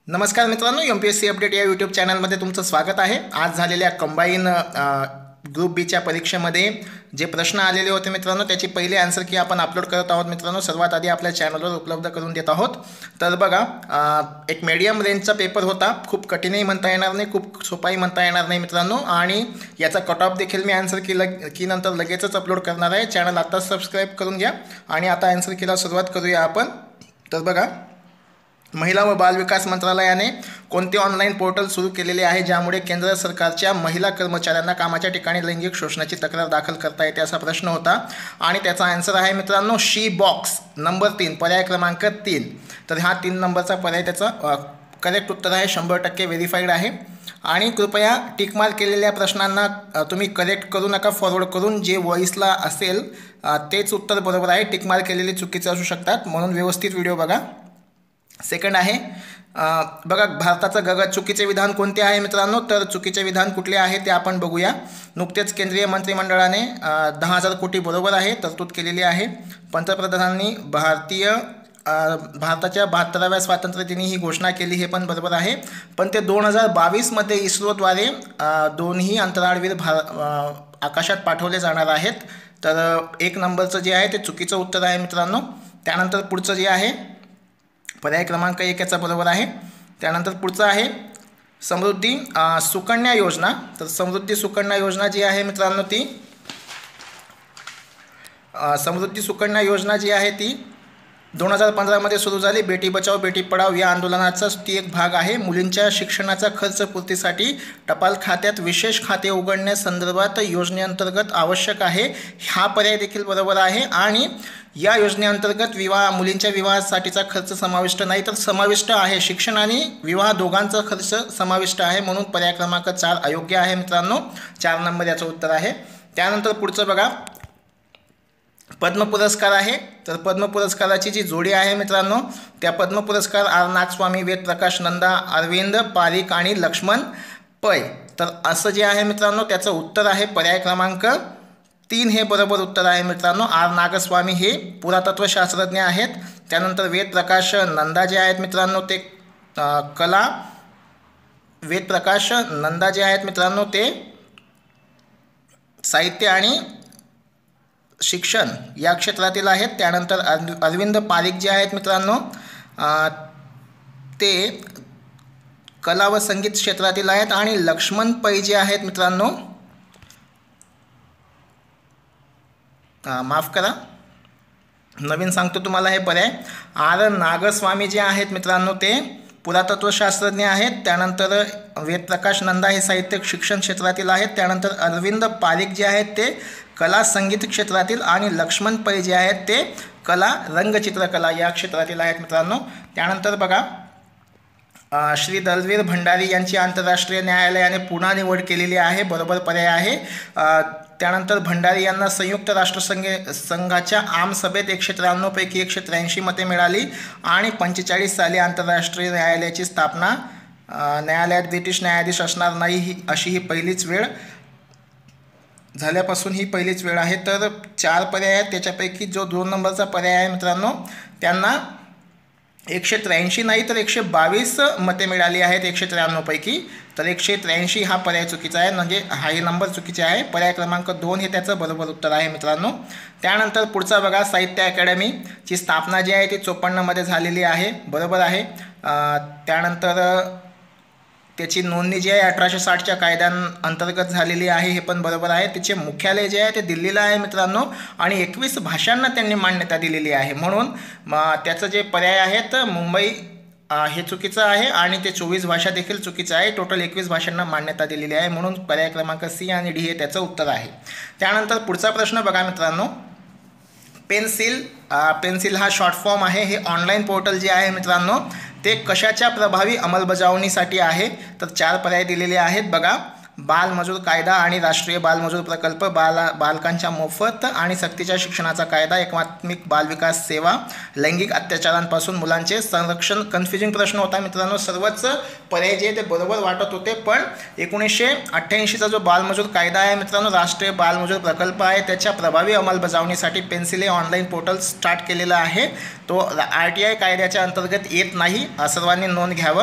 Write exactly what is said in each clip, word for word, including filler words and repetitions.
नमस्कार मित्रांनो, M P S C update या यूट्यूब चॅनलमध्ये तुमचं स्वागत आहे। आज झालेल्या कंबाईन ग्रुप बीच्या परीक्षेमध्ये जे प्रश्न आलेले होते मित्रांनो, त्याची पहिली आन्सर की आपण अपलोड करत आहोत मित्रांनो। सर्वात आधी आपल्या चॅनलवर उपलब्ध करून देत आहोत। तर बघा, एक मीडियम रेंजचा पेपर होता। खूप कठीणही म्हणता येणार नाही, खूप सोपाही म्हणता येणार नाही मित्रांनो। आणि याचा कट ऑफ देखील मी आन्सर की लग की नंतर लगेचच अपलोड करणार आहे। चॅनल आताच सबस्क्राईब करून घ्या आणि आता आन्सर कीला सुरुवात करूया आपण। तर बघा, महिला व बाल विकास मंत्रालयाने कोणते ऑनलाईन पोर्टल सुरू केलेले आहे ज्यामुळे केंद्र सरकारच्या महिला कर्मचाऱ्यांना कामाच्या ठिकाणी लैंगिक शोषणाची तक्रार दाखल करता येते, असा प्रश्न होता। आणि त्याचा आन्सर आहे मित्रांनो शी बॉक्स नंबर तीन, पर्याय क्रमांक तीन। तर हा तीन नंबरचा पर्याय त्याचा करेक्ट उत्तर आहे, शंभर टक्के व्हेरीफाईड आहे। आणि कृपया टिक मार्क केलेल्या प्रश्नांना तुम्ही करेक्ट करू नका, फॉरवर्ड करून जे वॉइसला असेल तेच उत्तर बरोबर आहे। टिक मार्क केलेले चुकीचे असू शकतात, म्हणून व्यवस्थित व्हिडिओ बघा। सेकंड आहे बघा, भारताचं गगन चुकीचे विधान कोणते आहे मित्रांनो? तर चुकीचे विधान कुठले आहे ते आपण बघूया। नुकतेच केंद्रीय मंत्रिमंडळाने दहा हजार कोटी बरोबर आहे तरतूद केलेली आहे। पंतप्रधानांनी भारतीय भारताच्या बहात्तराव्या स्वातंत्र्य दिनी ही घोषणा केली, हे पण बरोबर आहे। पण ते दोन हजार बावीसमध्ये इस्रोद्वारे दोन्ही अंतराळवीर भार आकाशात पाठवले जाणार आहेत। तर एक नंबरचं जे आहे ते चुकीचं उत्तर आहे मित्रांनो। त्यानंतर पुढचं जे आहे पर्याय क्रमांक एक याचा बरोबर आहे। त्यानंतर पुढचं आहे समृद्धी सुकन्या योजना। तर समृद्धी सुकन्या योजना जी आहे मित्रांनो, ती समृद्धी सुकन्या योजना जी आहे ती दोन हजार पंधरामध्ये सुरू झाली। बेटी बचाओ बेटी पढाओ या आंदोलनाचा ती एक भाग आहे। मुलींच्या शिक्षणाचा खर्च पूर्तीसाठी टपाल खात्यात विशेष खाते उघडण्यासंदर्भात योजनेअंतर्गत आवश्यक आहे, हा पर्याय देखील बरोबर आहे। आणि या योजनेअंतर्गत विवाह मुलींच्या विवाहासाठीचा खर्च समाविष्ट नाही, तर समाविष्ट आहे। शिक्षण आणि विवाह दोघांचा खर्च समाविष्ट आहे, म्हणून पर्याय क्रमांक चार अयोग्य आहे मित्रांनो। चार नंबर याचं उत्तर आहे। त्यानंतर पुढचं बघा, पद्म पुरस्कार आहे। तर पद्म पुरस्काराची जी जोडी आहे मित्रांनो, त्या पद्म पुरस्कार आर नागस्वामी, वेद प्रकाश नंदा, अरविंद पारिक आणि लक्ष्मण पै। तर असं जे आहे मित्रांनो त्याचं उत्तर आहे पर्याय क्रमांक तीन, हे बरोबर उत्तर आहे मित्रांनो। आर नागस्वामी हे पुरातत्वशास्त्रज्ञ आहेत। त्यानंतर वेद प्रकाश नंदा जे आहेत मित्रांनो ते कला वेद प्रकाश नंदा जे आहेत मित्रांनो ते साहित्य आणि शिक्षण या क्षेत्रातील आहेत। त्यानंतर अरविंद पारिक जे आहेत मित्रांनो ते कला व संगीत क्षेत्रातील आहेत। आणि लक्ष्मण पै जे आहेत मित्रांनो, माफ करा नवीन सांगतो तुम्हाला हे पर्याय। आर नागस्वामी जे आहेत मित्रांनो ते पुरातत्वशास्त्रज्ञ आहेत। त्यानंतर वेदप्रकाश नंदा हे साहित्य शिक्षण क्षेत्रातील आहेत। त्यानंतर अरविंद पारिक जे आहेत ते कला संगीत क्षेत्रातील आणि लक्ष्मण पै जे आहेत ते कला रंगचित्रकला या क्षेत्रातील आहेत मित्रांनो। त्यानंतर बघा, श्री दलवीर भंडारी यांची आंतरराष्ट्रीय न्यायालयाने पुन्हा निवड केलेली आहे, बरोबर पर्याय आहे। त्यानंतर भंडारी यांना संयुक्त राष्ट्रसंघ संघाच्या आमसभेत एकशे त्र्याण्णव पैकी एकशे त्र्याऐंशी मते मिळाली आणि पंचेचाळीस साली आंतरराष्ट्रीय न्यायालयाची स्थापना न्यायालयात ब्रिटिश न्यायाधीश असणार नाही ही अशी ही पहिलीच वेळ झाल्यापासून ही पहिलीच वेळ आहे। तर चार पर्याय आहेत, त्याच्यापैकी जो दोन नंबरचा पर्याय आहे मित्रांनो त्यांना एकशे त्र्याऐंशी नाही तर एकशे बावीस मते मिळाली आहेत एकशे त्र्याण्णव पैकी। तर एकशे त्र्याऐंशी हा पर्याय चुकीचा आहे, म्हणजे हा हे नंबर चुकीचे आहे। पर्याय क्रमांक दोन हे त्याचं बरोबर उत्तर आहे मित्रांनो। त्यानंतर पुढचा बघा, साहित्य अकॅडमीची स्थापना जी आहे ती चोपन्नमध्ये झालेली आहे, बरोबर आहे। त्यानंतर त्याची नोंदणी जी आहे अठराशे साठच्या कायद्यांअंतर्गत झालेली आहे, हे पण बरोबर आहे। त्याचे मुख्यालय जे आहे ते दिल्लीला आहे मित्रांनो आणि एकवीस भाषांना त्यांनी मान्यता दिलेली आहे, म्हणून त्याचं जे पर्याय आहेत मुंबई हे चुकीचं आहे आणि ते चोवीस भाषा देखील चुकीचं आहे। टोटल एकवीस भाषांना मान्यता दिलेली आहे, म्हणून पर्याय क्रमांक सी आणि डी हे त्याचं उत्तर आहे। त्यानंतर पुढचा प्रश्न बघा मित्रांनो, पेन्सिल पेन्सिल हा शॉर्ट फॉर्म आहे। हे ऑनलाईन पोर्टल जे आहे मित्रांनो ते कशाच्या प्रभावी अंमलबजावणीसाठी आहे? तर चार पर्याय दिलेले आहेत बघा, बालमजूर कायदा आणि राष्ट्रीय बालमजूर प्रकल्प, बाल बालकांच्या मोफत आणि सक्तीच्या शिक्षणाचा कायदा, एकात्मिक बालविकास सेवा, लैंगिक अत्याचारांपासून मुलांचे संरक्षण। कन्फ्युजिंग प्रश्न होता मित्रांनो, सर्वच पर्याय जे ते बरोबर वाटत होते, पण एकोणीसशे अठ्ठ्याऐंशीचा जो बालमजूर कायदा आहे मित्रांनो, राष्ट्रीय बालमजूर प्रकल्प आहे, त्याच्या प्रभावी अंमलबजावणीसाठी पेन्सिल हे ऑनलाईन पोर्टल स्टार्ट केलेलं आहे। तो आर टी आय कायद्याच्या अंतर्गत येत नाही, सर्वांनी नोंद घ्यावं।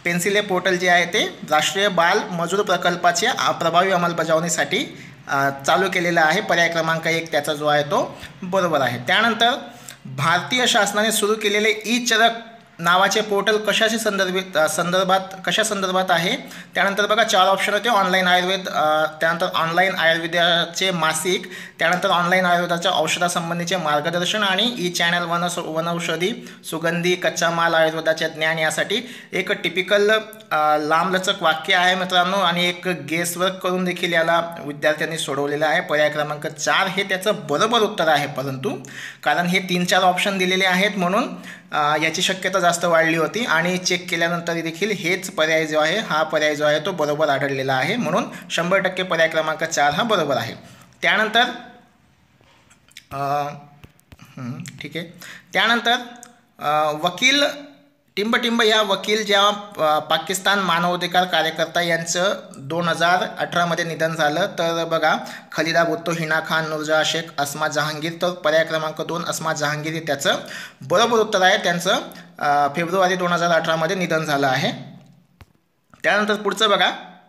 पेन्सिल हे पोर्टल जे आहे ते राष्ट्रीय बाल मजूर प्रकल्पाच्या प्रभावी अंमलबजावणीसाठी चालू केलेलं आहे. पर्याय क्रमांक एक त्याचा जो आहे तो बरोबर आहे. त्यानंतर भारतीय शासनाने सुरू केलेले ई चरक नावाचे पोर्टल कशाशी संदर्भित संदर्भात कशा संदर्भात आहे. त्यानंतर बघा चार ऑप्शन होते. ऑनलाईन आयुर्वेद, त्यानंतर ऑनलाईन आयुर्वेदाचे मासिक, त्यानंतर ऑनलाईन आयुर्वेदाच्या औषधासंबंधीचे मार्गदर्शन आणि ई चॅनल वन वनौषधी सुगंधी कच्चा माल आयुर्वेदाचे ज्ञान यासाठी एक टिपिकल लांबलचक वाक्य आहे मित्रांनो आणि एक गेस वर्क करून देखील याला विद्यार्थ्यांनी सोडवलेलं आहे. पर्याय क्रमांक चार हे त्याचं बरोबर उत्तर आहे. परंतु कारण हे तीन चार ऑप्शन दिलेले आहेत म्हणून याची शक्यता जास्त वाढली होती आणि चेक केल्यानंतर देखील हेच पर्याय जो आहे हा पर्याय जो आहे तो बरोबर आढळलेला आहे. म्हणून शंभर टक्के पर्याय क्रमांक चार हा बरोबर आहे. त्यानंतर ठीक आहे त्यानंतर वकील टिंबटिंब या वकील ज्या पाकिस्तान मानवाधिकार कार्यकर्ता यांचं दोन हजार अठरामध्ये निधन झालं. तर बघा खलिदा भुट्टो, हिना खान, नूरजहाँ शेख, अस्मा जहांगीर. तर पर्याय क्रमांक दोन अस्मा जहांगीर हे त्याचं बरोबर उत्तर आहे. त्यांचं फेब्रुवारी दोन हजार अठरामध्ये निधन झालं आहे. त्यानंतर पुढचं बघा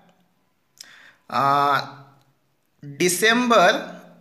डिसेंबर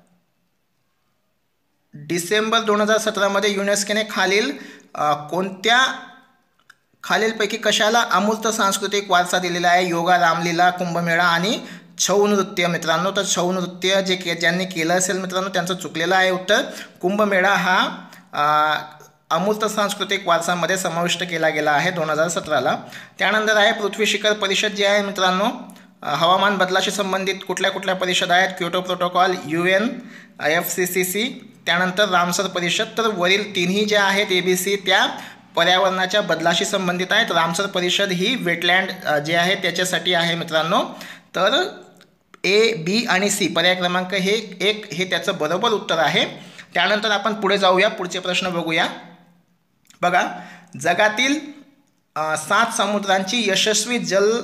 डिसेंबर दोन हजार सतरामध्ये युनेस्कोने खालील कोणत्या खालीलपैकी कशाला अमूर्त सांस्कृतिक वारसा दिलेला आहे. योगा, रामलीला, कुंभमेळा आणि छऊ नृत्य मित्रांनो. तर छऊ नृत्य जे के ज्यांनी केलं असेल मित्रांनो त्यांचं चुकलेलं आहे उत्तर. कुंभमेळा हा अमूर्त सांस्कृतिक वारसामध्ये समाविष्ट केला गेला आहे दोन हजार सतराला. त्यानंतर आहे पृथ्वी शिखर परिषद जी आहे मित्रांनो हवामान बदलाशी संबंधित कुठल्या कुठल्या परिषद आहेत. Kyoto protocol, U N, F C C C, त्यानंतर रामसर परिषद. तर वरील तिन्ही ज्या आहेत ए बी सी त्या पर्यावरणाच्या बदलाशी संबंधित आहेत. रामसर परिषद ही वेटलँड जे आहे त्याच्यासाठी आहे मित्रांनो. तर ए, बी आणि सी पर्याय क्रमांक हे एक हे त्याचं बरोबर उत्तर आहे. त्यानंतर आपण पुढे जाऊया, पुढचे प्रश्न बघूया. बघा जगातील सात समुद्रांची यशस्वी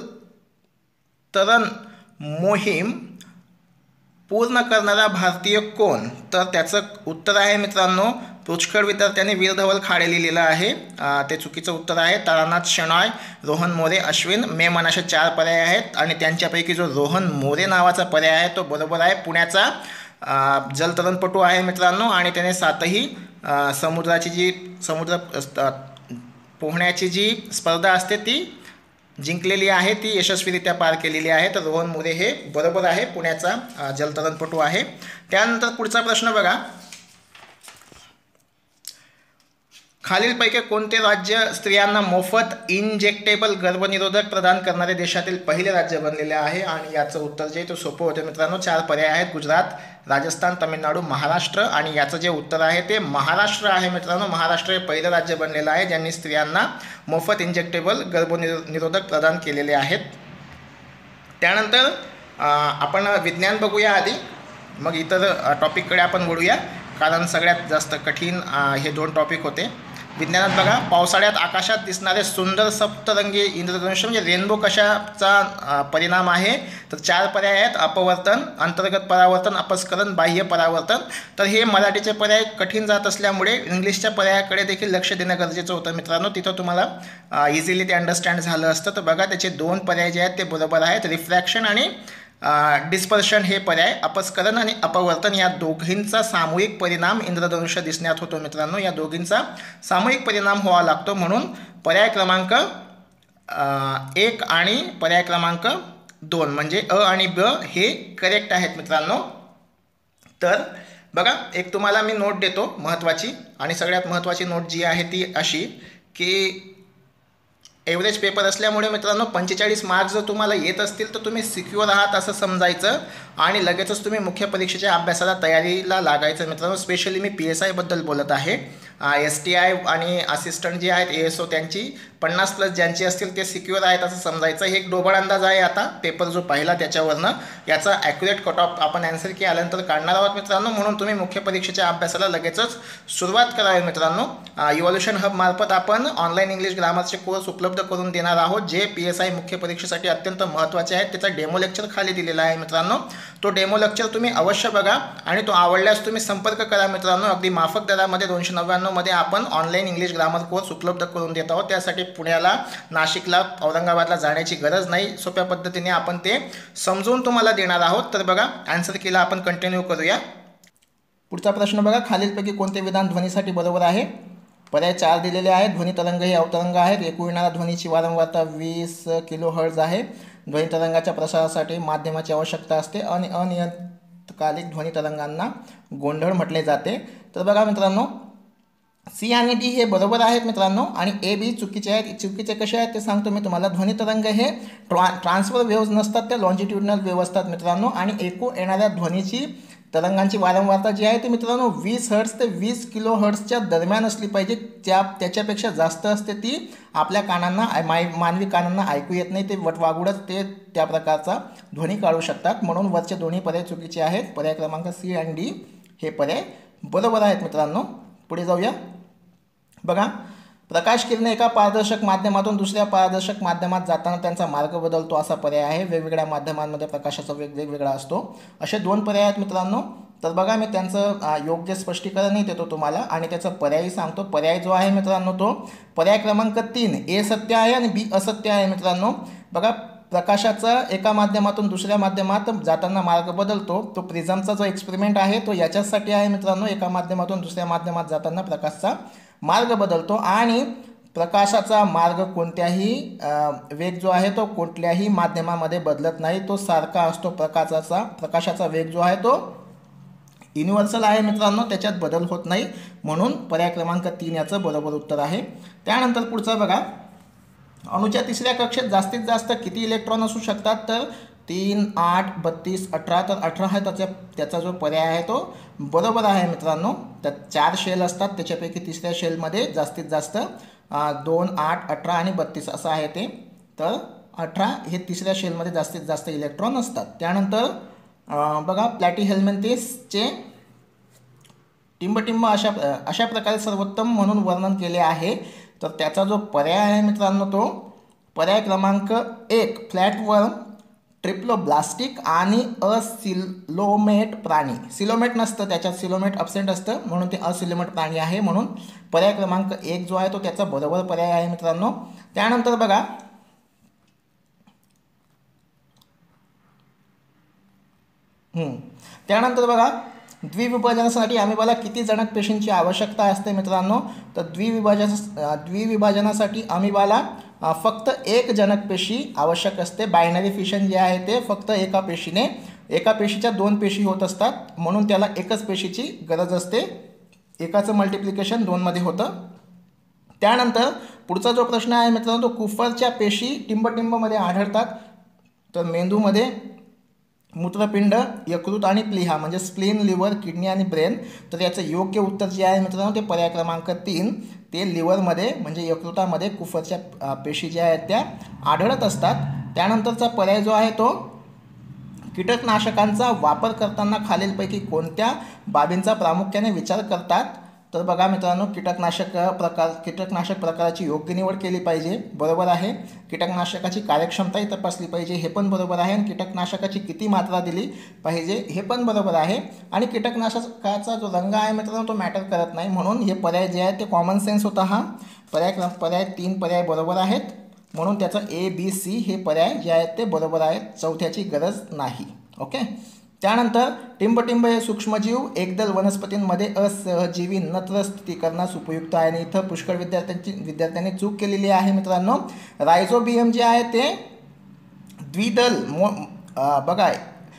जलतरण मोहीम पूर्ण करणारा भारतीय कोण. तर त्याचं उत्तर आहे मित्रांनो पुष्कळ विद्यार्थ्यांनी वीरधवल खाडे लिहिलेलं आहे. ते चुकीचं उत्तर आहे. तारानाथ शेणॉय, रोहन मोरे, अश्विन मेमन असे चार पर्याय आहेत आणि त्यांच्यापैकी जो रोहन मोरे नावाचा पर्याय आहे तो बरोबर आहे. पुण्याचा जलतरणपटू आहे मित्रांनो आणि त्याने सातही समुद्राची जी समुद्र पोहण्याची जी स्पर्धा असते ती जिंकलेली आहे, ती यशस्वीरित्या पार केलेली आहे. तर रोहन मोरे हे बरोबर आहे, पुण्याचा जलतरणपटू आहे. त्यानंतर पुढचा प्रश्न बघा खालीलपैकी कोणते राज्य स्त्रियांना मोफत इंजेक्टेबल गर्भनिरोधक प्रदान करणारे देशातील पहिले राज्य बनलेले आहे. आणि याचं उत्तर जे ते सोपं होते मित्रांनो. चार पर्याय आहेत गुजरात, राजस्थान, तामिळनाडू, महाराष्ट्र आणि याचं जे उत्तर आहे ते महाराष्ट्र आहे मित्रांनो. महाराष्ट्र हे पहिलं राज्य बनलेलं आहे ज्यांनी स्त्रियांना मोफत इंजेक्टेबल गर्भनिरोधक प्रदान केलेले आहेत. त्यानंतर आपण विज्ञान बघूया आधी, मग इतर टॉपिककडे आपण वळूया कारण सगळ्यात जास्त कठीण हे दोन टॉपिक होते. विज्ञानात बघा पावसाळ्यात आकाशात दिसणारे सुंदर सप्तरंगी इंद्रधनुष्य म्हणजे रेनबो कशाचा परिणाम आहे. तर चार पर्याय आहेत अपवर्तन, अंतर्गत परावर्तन, अपस्करण, बाह्य परावर्तन. तर हे मराठीचे पर्याय कठीण जात असल्यामुळे इंग्लिशच्या पर्यायाकडे देखील लक्ष देणं गरजेचं होतं मित्रांनो. तिथं तुम्हाला इझिली ते अंडरस्टँड झालं असतं. तर बघा त्याचे दोन पर्याय जे आहेत ते बरोबर आहेत. रिफ्रॅक्शन आणि डिस्पर्शन हे पर्याय, अपस्करण आणि अपवर्तन या दोघींचा सामूहिक परिणाम इंद्रधनुष्य दिसण्यात होतो मित्रांनो. या दोघींचा सामूहिक परिणाम व्हावा लागतो म्हणून पर्याय क्रमांक एक आणि पर्याय क्रमांक दोन म्हणजे अ आणि ब हे करेक्ट आहेत मित्रांनो. तर बघा एक तुम्हाला मी नोट देतो महत्त्वाची आणि सगळ्यात महत्त्वाची नोट जी आहे ती अशी की एव्हरेज पेपर असल्यामुळे मित्रांनो पंचेचाळीस मार्क्स जर तुम्हाला येत असतील तर तुम्ही सिक्युअर आहात असं समजायचं आणि लगेचच तुम्ही मुख्य परीक्षेच्या अभ्यासाला तयारीला लागायचं मित्रांनो. स्पेशली मी पी एस आयबद्दल बोलत आहे. एस टी आय आणि असिस्टंट जे आहेत ए एस ओ त्यांची पन्नास प्लस ज्यांची असतील ते सिक्युअर आहेत असं समजायचं. हे एक ढोबळ अंदाज आहे. आता पेपर जो पाहिला त्याच्यावरनं याचा ॲक्युरेट कट ऑफ आपण ॲन्सर की आल्यानंतर काढणार आहोत मित्रांनो. म्हणून तुम्ही मुख्य परीक्षेच्या अभ्यासाला लगेचच सुरुवात करावी मित्रांनो. इव्हॉल्युशन हब मार्फत आपण ऑनलाईन इंग्लिश ग्रामरचे कोर्स उपलब्ध करून देणार आहोत जे पी एस आय मुख्य परीक्षेसाठी अत्यंत महत्त्वाचे आहेत. त्याचा डेमो लेक्चर खाली दिलेला आहे मित्रांनो. तो डेमो लेक्चर तुम्ही अवश्य बघा आणि तो आवडल्यास तुम्ही संपर्क करा मित्रांनो. अगदी माफक दरामध्ये दोनशे नव्याण्णव मित्रांनो मध्ये आपण ऑनलाईन इंग्लिश ग्रामर कोर्स उपलब्ध करून देत आहोत। त्यासाठी पुण्याला, नाशिकला, औरंगाबादला जाण्याची गरज नाही, सोप्या पद्धतीने आपण ते समजून तुम्हाला देणार आहोत। तर बघा आन्सर केला आपण कंटिन्यू करूया। पुढचा प्रश्न बघा, खालीलपैकी कोणते विधान ध्वनीसाठी बरोबर आहे? पर्याय चार दिलेले आहेत। ध्वनी तरंग हे अवतरंग आहेत। एकूण येणारा ध्वनीची वारंवारता वीस किलो हर्ट्ज आहे। ध्वनी तरंगाच्या प्रसारासाठी माध्यमाची आवश्यकता असते आणि अनियतकालिक ध्वनी तरंगांना गोंधळ म्हटले जाते। तर बघा मित्रांनो, सी आणि डी हे बरोबर आहेत मित्रांनो, आणि ए बी चुकीचे आहेत। चुकीचे कसे आहेत ते सांगतो मी तुम्हाला। ध्वनी तरंग हे ट्रा ट्रान्सफर वेव्हज नसतात, त्या लॉन्जिट्युडनल वेव्ह असतात मित्रांनो, आणि एकूण येणाऱ्या ध्वनीची तरंगांची वारंवारता जी आहे ते मित्रांनो वीस हर्ट्ज ते वीस किलो हर्ट्जच्या दरम्यान असली पाहिजे। त्या त्याच्यापेक्षा जास्त असते ती आपल्या कानांना माय मानवी कानांना ऐकू येत नाही, ते वटवागुडच ते त्या प्रकारचा ध्वनी काढू शकतात। म्हणून वरचे दोन्ही पर्याय चुकीचे आहेत। पर्याय क्रमांक सी आणि डी हे पर्याय बरोबर आहेत मित्रांनो। पुढे जाऊया बघा, प्रकाश किरणे एका पारदर्शक माध्यमातून दुसऱ्या पारदर्शक माध्यमात जाताना त्यांचा मार्ग बदलतो असा पर्याय आहे। वेगवेगळ्या माध्यमांमध्ये प्रकाशाचा वेग वेगवेगळा असतो, असे दोन पर्याय आहेत मित्रांनो। तर बघा मी त्यांचं योग्य स्पष्टीकरणही देतो तुम्हाला आणि त्याचा पर्यायही सांगतो। पर्याय जो आहे मित्रांनो तो पर्याय क्रमांक तीन ए सत्य आहे आणि बी असत्य आहे मित्रांनो। बघा, प्रकाशाचा एका माध्यमातून दुसऱ्या माध्यमात जाताना मार्ग बदलतो, तो प्रिझमचा जो एक्सपेरिमेंट आहे तो याच्यासाठी आहे मित्रांनो। एका माध्यमातून दुसऱ्या माध्यमात जाताना प्रकाशाचा मार्ग बदलतो आणि प्रकाशाचा मार्ग कोणत्याही वेग जो आहे तो कुठल्याही माध्यमामध्ये बदलत नाही, तो सारखा असतो। प्रकाशाचा प्रकाशाचा वेग जो आहे तो युनिव्हर्सल आहे मित्रांनो, त्याच्यात बदल होत नाही। म्हणून पर्याय क्रमांक तीन याचं बरोबर उत्तर आहे। त्यानंतर पुढचं बघा, अणूच्या तिसऱ्या कक्षेत जास्तीत जास्त किती इलेक्ट्रॉन असू शकतात? तर तीन, आठ, बत्तीस, अठरा। तर अठरा आहे त्याचा त्याचा जो पर्याय आहे तो बरोबर आहे मित्रांनो। तर चार शेल असतात, त्याच्यापैकी तिसऱ्या शेलमध्ये जास्तीत जास्त दोन, आठ, अठरा आणि बत्तीस असं आहे ते। तर अठरा हे तिसऱ्या शेलमध्ये जास्तीत जास्त इलेक्ट्रॉन असतात। त्यानंतर बघा, प्लॅटिहेल्मिन्थेसचे टिंबटिंब अशा अशा प्रकारे सर्वोत्तम म्हणून वर्णन केले आहे। तर त्याचा जो पर्याय आहे मित्रांनो तो पर्याय क्रमांक एक फ्लॅटवर्म, ट्रिप्लोब्लास्टिक आणि असिलोमेट प्राणी। सिलोमेट नसतं त्याच्यात, सिलोमेट अब्सेंट असतं म्हणून ते असिलोमेट प्राणी आहे। म्हणून पर्याय क्रमांक एक जो आहे तो त्याचा बरोबर पर्याय आहे मित्रांनो। त्यानंतर बघा, हम्म त्यानंतर बघा, द्विविभाजनासाठी अमिबाला किती जणक पेशींची आवश्यकता असते मित्रांनो? तर द्विविभाजन द्विविभाजनासाठी अमिबाला फक्त एक जनक पेशी आवश्यक असते। बायनरी फिशन जे आहे ते फक्त एका पेशीने एका पेशीच्या दोन पेशी होत असतात, म्हणून त्याला एकच पेशीची गरज असते। एकाचं मल्टिप्लिकेशन दोनमध्ये होतं। त्यानंतर पुढचा जो प्रश्न आहे मित्रांनो तो कुफरच्या पेशी टिंबटिंबमध्ये आढळतात। तर मेंदूमध्ये मूत्रपिंड, यकृत आणि प्लीहा म्हणजे स्प्लीन, लिव्हर, किडनी आणि ब्रेन। तर याचं योग्य उत्तर जे आहे मित्रांनो ते पर्याय क्रमांक तीन, ते लिव्हरमध्ये म्हणजे यकृतामध्ये कुफरच्या पेशी ज्या आहेत त्या आढळत असतात। त्यानंतरचा पर्याय जो आहे तो कीटकनाशकांचा वापर करताना खालीलपैकी कोणत्या बाबींचा प्रामुख्याने विचार करतात? तर बघा मित्रांनो, कीटकनाशक प्रकार कीटकनाशक प्रकाराची योग्य निवड केली पाहिजे, बरोबर आहे। कीटकनाशकाची कार्यक्षमताही तपासली पाहिजे, हे पण बरोबर आहे। आणि कीटकनाशकाची किती मात्रा दिली पाहिजे हे पण बरोबर आहे। आणि कीटकनाशकाचा जो रंग आहे मित्रांनो तो मॅटर करत नाही, म्हणून हे पर्याय जे आहे ते कॉमन सेन्स होता। हा पर्याय पर्याय तीन पर्याय बरोबर आहेत, म्हणून त्याचं ए बी सी हे पर्याय जे आहेत ते बरोबर आहेत, चौथ्याची गरज नाही। ओके। त्यानंतर टिंबटिंब हे सूक्ष्मजीव एकदल वनस्पतींमध्ये असहजीवी नत्र स्थितीकरणास उपयुक्त आहे। आणि इथं पुष्कळ विद्यार्थ्यांची विद्यार्थ्यांनी चूक केलेली आहे मित्रांनो। रायझोबियम जे आहे ते द्विदल मो बघा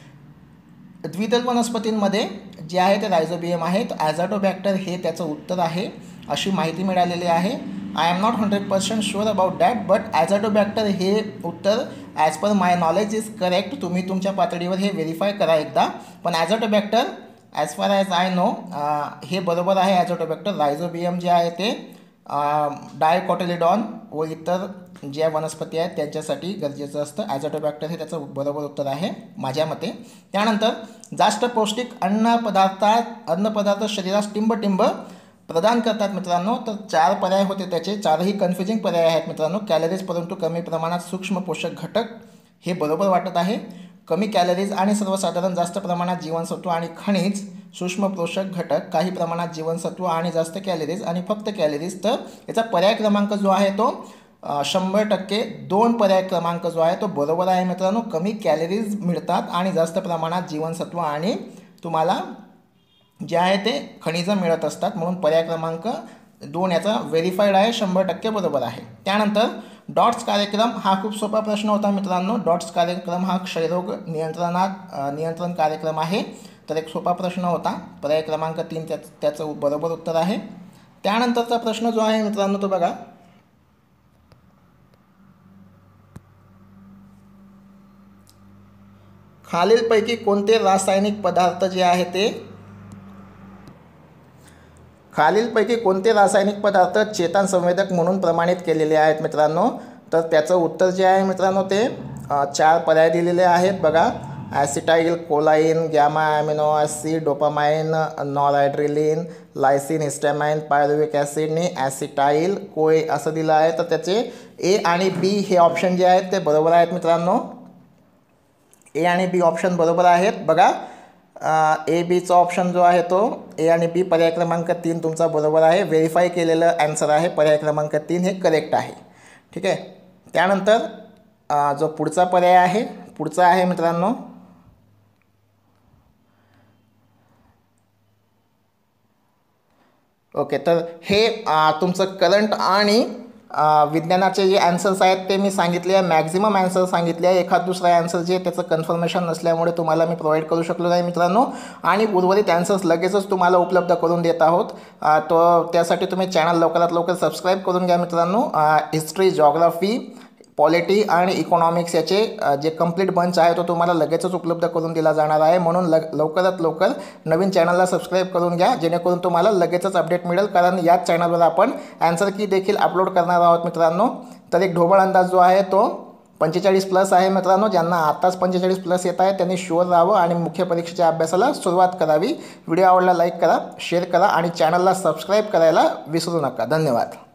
द्विदल वनस्पतींमध्ये जे आहे ते रायझोबियम आहे। तर ॲझोटोबॅक्टर हे त्याचं उत्तर आहे अशी माहिती मिळालेली आहे। I am not hundred percent sure about that, but azotobacter हे उत्तर as per my knowledge is correct. तुम्ही तुमच्या पातळीवर हे व्हेरीफाय करा एकदा। पण azotobacter as far as I know हे बरोबर आहे। ॲझोटोबॅक्टर रायझोबियम जे आहे ते डायकॉटिलिडॉन व इतर ज्या वनस्पती आहेत त्यांच्यासाठी गरजेचं असतं। ॲझोटोबॅक्टर हे त्याचं बरोबर उत्तर आहे माझ्या मते। त्यानंतर जास्त पौष्टिक अन्न पदार्थात अन्नपदार्थ शरीरास टिंबटिंब प्रदान करतात मित्रांनो। तर चार पर्याय होते त्याचे, चारही कन्फ्युजिंग पर्याय आहेत मित्रांनो। कॅलरीज परंतु कमी प्रमाणात सूक्ष्म पोषक घटक हे बरोबर वाटत आहे। कमी कॅलरीज आणि सर्वसाधारण जास्त प्रमाणात जीवनसत्व आणि खनिज सूक्ष्म पोषक घटक, काही प्रमाणात जीवनसत्व आणि जास्त कॅलरीज आणि फक्त कॅलरीज. तर याचा पर्याय क्रमांक जो आहे तो शंभर टक्के दोन पर्याय क्रमांक जो आहे तो बरोबर आहे मित्रांनो. कमी कॅलरीज मिळतात आणि जास्त प्रमाणात जीवनसत्व आणि तुम्हाला जे आहे ते खनिजं मिळत असतात, म्हणून पर्याय क्रमांक दोन याचा व्हेरीफाईड आहे, शंभर टक्के बरोबर आहे. त्यानंतर डॉट्स कार्यक्रम हा खूप सोपा प्रश्न होता मित्रांनो. डॉट्स कार्यक्रम हा क्षयरोग नियंत्रणात नियंत्रण कार्यक्रम आहे. तर एक सोपा प्रश्न होता. पर्याय क्रमांक तीन त्या त्याचं बरोबर उत्तर आहे. त्यानंतरचा प्रश्न जो आहे मित्रांनो तो बघा. खालीलपैकी कोणते रासायनिक पदार्थ जे आहे ते खालीलपैकी कोणते रासायनिक पदार्थ चेतन संवेदक म्हणून प्रमाणित केलेले आहेत मित्रांनो. तर त्याचं उत्तर जे आहे मित्रांनो ते चार पर्याय दिलेले आहेत बघा. Acetyl choline, gamma amino acid, dopamine, noradrenaline, lysine, histamine, pyruvic ॲसिडने ॲसिटाईल कोए असं दिलं आहे. तर त्याचे ए आणि बी हे ऑप्शन जे आहेत ते बरोबर आहेत मित्रांनो. ए आणि बी ऑप्शन बरोबर आहेत बघा. ए बीचा ऑप्शन जो आहे तो ए आणि बी पर्याय क्रमांक तीन तुमचा बरोबर आहे. व्हेरीफाय केलेलं ॲन्सर आहे पर्याय क्रमांक तीन हे करेक्ट आहे. ठीक आहे. त्यानंतर जो पुढचा पर्याय आहे पुढचा आहे मित्रांनो ओके. तर हे तुमचं करंट आणि विज्ञानाचे जे ॲन्सर्स आहेत ते मी सांगितले आहे. मॅक्झिमम ॲन्सर सांगितले आहे. एखाद दुसरा ॲन्सर जे त्याचं कन्फर्मेशन नसल्यामुळे तुम्हाला मी प्रोव्हाइड करू शकलो नाही मित्रांनो. आणि उर्वरित ॲन्सर्स लगेचच तुम्हाला उपलब्ध करून देत आहोत. तो त्यासाठी तुम्ही चॅनल लवकरात लवकर सबस्क्राईब करून घ्या मित्रांनो. हिस्ट्री, जॉग्राफी, पॉलिटी आणि इकॉनॉमिक्स याचे जे कंप्लीट बंच आहे तो तुम्हाला लगेचच उपलब्ध करून दिला जाणार आहे. म्हणून लग लवकरात लवकर नवीन चॅनलला सबस्क्राईब करून घ्या जेणेकरून तुम्हाला लगेचच अपडेट मिळेल. कारण याच चॅनलवर आपण ॲन्सर की देखील अपलोड करणार आहोत मित्रांनो. तर एक ढोबळ अंदाज जो आहे तो पंचेचाळीस प्लस आहे मित्रांनो. ज्यांना आताच पंचेचाळीस प्लस येत आहे त्यांनी शुअर राहावं आणि मुख्य परीक्षेच्या अभ्यासाला सुरुवात करावी. व्हिडिओ आवडला लाईक करा, शेअर करा आणि चॅनलला सबस्क्राईब करायला विसरू नका. धन्यवाद.